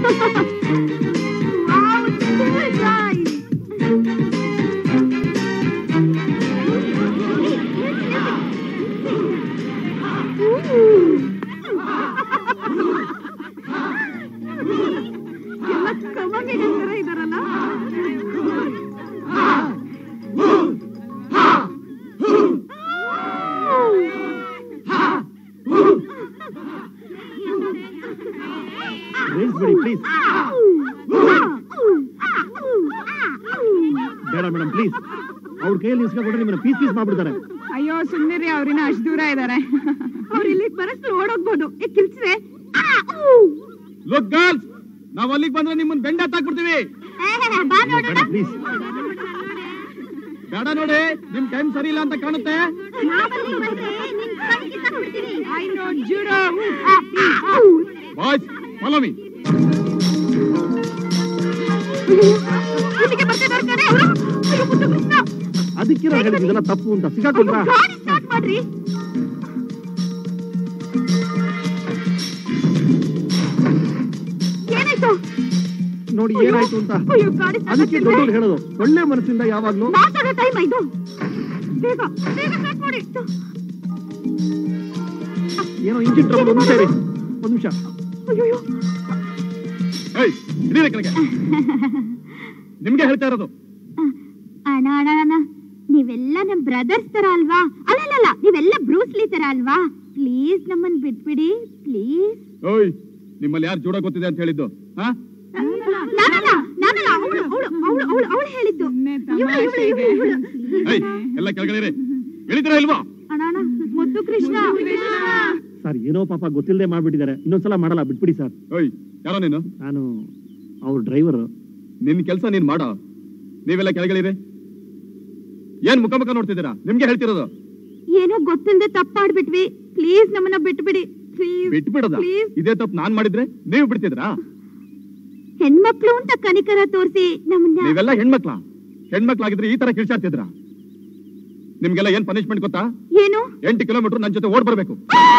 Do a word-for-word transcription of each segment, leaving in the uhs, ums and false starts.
ಅಯ್ಯೋ ಸುಮ್ಮನೆ ಅವ್ರಿನ ಅಷ್ಟು ದೂರ ಇದಾರೆ. ಅವ್ರು ಇಲ್ಲಿಗೆ ಬರಷ್ಟು ಓಡೋಗ್ಬೋದು. ಕಿಲ್ಸ್ರೆ ನಾವ್ ಅಲ್ಲಿಗೆ ಬಂದ್ರೆ ನಿಮ್ಮನ್ನ ಬೆಂಡ ಹಾಕ್ಬಿಡ್ತೀವಿ. ಬೇಡ ನೋಡಿ, ನಿಮ್ ಟೈಮ್ ಸರಿ ಇಲ್ಲ ಅಂತ ಕಾಣುತ್ತೆ. Boys follow me. ಅದಕ್ಕೆ ಹೇಳಿದ್ದೆಲ್ಲ ತಪ್ಪು ಅಂತ ಸಿಗಾಕೊಂಡ್ರ ನೋಡಿ ಏನಾಯ್ತು ಅಂತ. ಅದಕ್ಕೆ ದೊಡ್ಡವ್ರು ಹೇಳೋದು ಒಳ್ಳೆ ಮನಸ್ಸಿಂದ ಯಾವಾಗ್ಲೂ ಏನೋ ಇಂಜಿನ್ ಟ್ರಬಲ್. ಒಂದು ನಿಮಿಷ ಒಂದು ನಿಮಿಷ ನಿಮ್ಗೆ ಹೇಳ್ತಾ ಇರೋದು. ಅಣ್ಣ ಅಣ್ಣ ಅಣ್ಣ ನೀವೆಲ್ಲ ನಮ್ ಬ್ರದರ್ಸ್ ತರ ಅಲ್ವಾ? ಅಲ್ಲಲ್ಲ ನೀವೆಲ್ಲ ಬ್ರೂಸ್ಲಿ ತರ ಅಲ್ವಾ? ಪ್ಲೀಸ್ ನಮ್ಮನ್ ಬಿಟ್ಬಿಡಿ ಪ್ಲೀಸ್. ಓಯ್ ನಿಮ್ಮಲ್ಲಿ ಯಾರು ಜೋಡ ಗೊತ್ತಿದೆ ಅಂತ ಹೇಳಿದ್ದು? ಅವಳು ಹೇಳಿದ್ದು. ಎಲ್ಲ ಕೆಳಗಡೆ ಹೇಳಿದ್ರ ಇಲ್ವಾ? ಅಣ್ಣ ಮುದ್ದು ಕೃಷ್ಣ ಸರ್ ಏನೋ ಪಾಪ ಗೊತ್ತಿಲ್ಲದೆ ಮಾಡ್ಬಿಟ್ಟಿದ್ದಾರೆ. ಇನ್ನೊಂದ್ಸಲ ಮಾಡಲ್ಲ, ಬಿಟ್ಬಿಡಿ ಸರ್. ಓಯ್ ಯಾರೋ ನೀನು? ನಾನು ಅವ್ರ ಡ್ರೈವರ್. ನಿನ್ ಕೆಲ್ಸ ನೀನ್ ಮಾಡೋ. ನೀವೆಲ್ಲ ಕೆಳಗಳಿರಿ. ಏನ್ ಮುಖ ಮುಖ ನೋಡ್ತಿದ್ದೀರಾ? ನಿಮ್ಗೆ ಹೇಳ್ತಿರೋದು. ಏನೋ ಗೊತ್ತಿಲ್ಲದೆ ತಪ್ಪಾಡ್ಬಿಟ್ವಿ, ಪ್ಲೀಸ್ ನಮ್ಮನ್ನ ಬಿಟ್ಬಿಡಿ. ಬಿಟ್ಬಿಡದ? ಇದೇ ತಪ್ಪು ನಾನ್ ಮಾಡಿದ್ರೆ ನೀವು ಬಿಡ್ತಿದ್ರಾ? ಹೆಣ್ಮಕ್ಳು ಅಂತ ಕನಿಕರ ತೋರಿಸಿ ನಮ್ಮನ್ನ. ನೀವೆಲ್ಲ ಹೆಣ್ಮಕ್ಳ? ಹೆಣ್ಮಕ್ಳಾಗಿದ್ರೆ ಈ ತರ ಕಿರ್ಚಾಡ್ತಿದ್ರ? ನಿಮ್ಗೆಲ್ಲ ಏನ್ ಪನಿಷ್ಮೆಂಟ್ ಗೊತ್ತಾ? ಏನು? ಎಂಟು ಕಿಲೋಮೀಟರ್ ನನ್ ಜೊತೆ ಓಡ್ ಬರ್ಬೇಕು.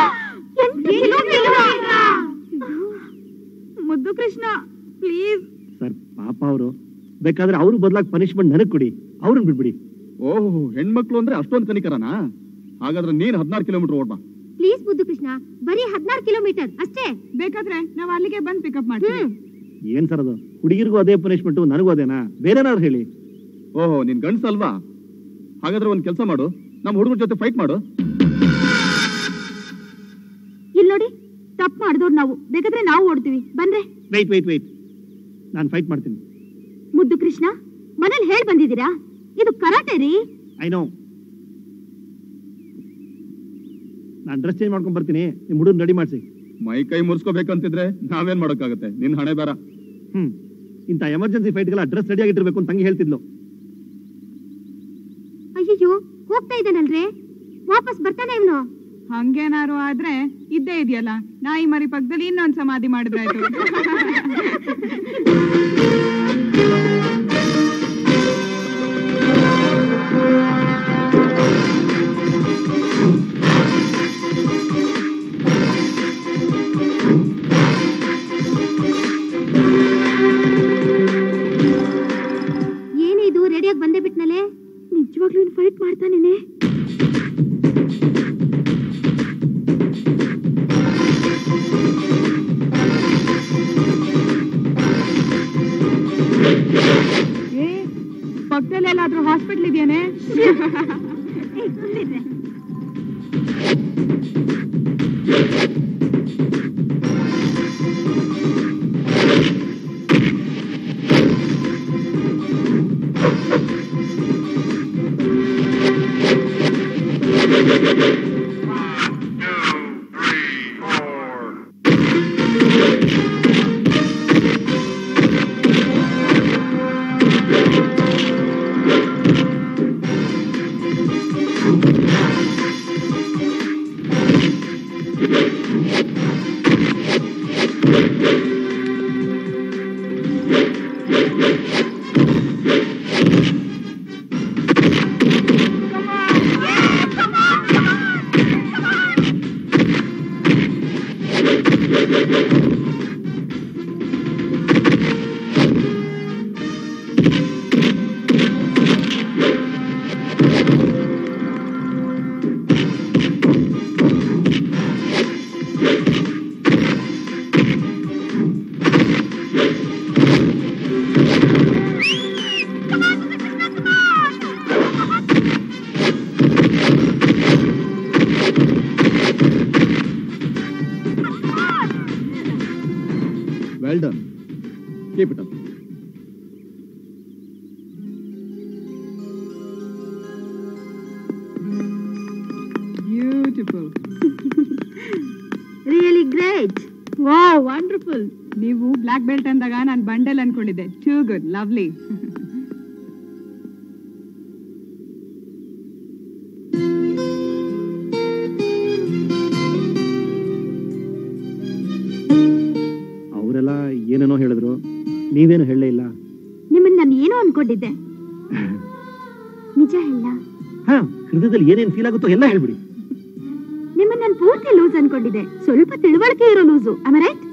ಮುದ್ದು ಕೃಷ್ಣ ಪ್ಲೀಸ್. ಸರ್ ಪಾಪ ಅವರು, ಬೇಕಾದ್ರೆ ಅವ್ರ ಬದಲಾಗಿ ಪನಿಷ್ಮೆಂಟ್ ನನಗ್ ಕೊಡಿ, ಅವ್ರನ್ನ ಬಿಟ್ಬಿಡಿ. ಓಹ್ ಹೆಣ್ಮಕ್ಳು ಅಂದ್ರೆ ಅಷ್ಟೊಂದು ಕನಿಕರನಾ? ಹಾಗಾದ್ರೆ ನೀನ್ ಹದಿನಾರು ಕಿಲೋಮೀಟರ್ ಓಡ್ಬಾ ಪ್ಲೀಸ್. ಮುದ್ದು ಕೃಷ್ಣ ಬರೀ ಹದಿನಾರು ಕಿಲೋಮೀಟರ್ ಅಷ್ಟೇ. ಬೇಕಾದ್ರೆ ನಾವ್ ಅಲ್ಲಿಗೆ ಬಂದ್ ಪಿಕಪ್ ಮಾಡ್ತೀವಿ. ಏನ್ ಸರ್ ಅದು? ಹುಡುಗಿರ್ಗೂ ಅದೇ ಪನಿಷ್ಮೆಂಟ್, ನನಗೂ ಅದೇನಾ? ಬೇರೆನಾದ್ರು ಹೇಳಿ. ಓಹೋ ನಿನ್ ಗಂಡ್ಸಲ್ವಾ? ಹಾಗಾದ್ರೆ ಒಂದ್ ಕೆಲಸ ಮಾಡು, ನಮ್ ಹುಡುಗರ ಜೊತೆ ಫೈಟ್ ಮಾಡು. ಇಲ್ಲಿ ನೋಡಿ, ತಪ್ಪು ಮಾಡಿದವ್ರು ನಾವು. ಬೇಕಾದ್ರೆ ನಾವು ಓಡ್ತೀವಿ, ಬಂದ್ರೆ. ವೈಟ್ ವೈಟ್ ವೈಟ್ ನಾನು ಫೈಟ್ ಮಾಡ್ತೀನಿ. ಮುದ್ದು ಕೃಷ್ಣ ಮನೇಲಿ ಹೇಳ್ ಬಂದಿದ್ದೀರಾ? ಇದು ಕರಾಟೆ ರೀ. I know. ನಾನು ಡ್ರೆಸ್ ಚೇಂಜ್ ಮಾಡ್ಕೊಂಡ್ ಬರ್ತೀನಿ, ನಿಮ್ ಹುಡುಗನ್ ರೆಡಿ ಮಾಡ್ಸಿ. ಮೈ ಕೈ ಮುರ್ಸ್ಕೋಬೇಕಂತಿದ್ರೆ ನಾವೇನ್ ಮಾಡೋಕ್ಕಾಗತ್ತೆ? ನಿನ್ ಹಣೆ ಬೇರ. ಹ್ಮ್ ಇಂತ ಎಮರ್ಜೆನ್ಸಿ ಫೈಟ್ಗೆಲ್ಲ ಡ್ರೆಸ್ ರೆಡಿ ಆಗಿಟ್ಟಿರ್ಬೇಕು ಅಂತ ತಂಗಿ ಹೇಳ್ತಿದ್ಲು. ಅಯ್ಯೋ ಹೋಗ್ತಾ ಇದ್ದಾನಲ್ರೇ, ವಾಪಸ್ ಬರ್ತಾನೆ ಇವನು. ಹಂಗೇನಾರು ಆದ್ರೆ ಇದ್ದೇ ಇದೆಯಲ್ಲ, ನಾಯಿ ಮರಿ ಪಕ್ಕದಲ್ಲಿ ಇನ್ನೊಂದ್ ಸಮಾಧಿ ಮಾಡಿದ್ರೆ ಆಯ್ತು. ಏನಿದು ರೆಡಿಯಾಗಿ ಬಂದೇ ಬಿಟ್ನಲೆ? ನಿಜವಾಗ್ಲೂ ಫೈಟ್ ಮಾಡ್ತಾನೇನೆ. ಪಕ್ಕದಲ್ಲಿ ಎಲ್ಲಾದ್ರೂ ಹಾಸ್ಪಿಟಲ್ ಇದೆಯೇನೆ? Well done. Keep it up. Beautiful. Really great. ವಾ ವಂಡರ್ಫುಲ್. ನೀವು ಬ್ಲಾಕ್ ಬೆಲ್ಟ್ ಅಂದಾಗ ನಾನು ಬಂಡಲ್ ಅನ್ಕೊಂಡಿದ್ದೆ. Too good, lovely. ಅವರೆಲ್ಲ ಏನೇನೋ ಹೇಳಿದ್ರು, ನೀವೇನು ಹೇಳಲೇ ಇಲ್ಲ. ನಿಮ್ಮನ್ನ ನಾನು ಏನೋ ಅನ್ಕೊಂಡಿದ್ದೆ. ನಿಜ ಹೇಳ. ಹಾ, ಹೃದಯದಲ್ಲಿ ಏನೇನು ಫೀಲ್ ಆಗುತ್ತೋ ಎಲ್ಲ ಹೇಳ್ಬಿಡಿ. ನಿಮ್ಮನ್ನ ನಾನು ಪೂರ್ತಿ ಲೂಸ್ ಅನ್ಕೊಂಡಿದ್ದೆ. ಸ್ವಲ್ಪ ತಿಳುವಳಿಕೆ ಇರೋ ಲೂಸು. Am I right?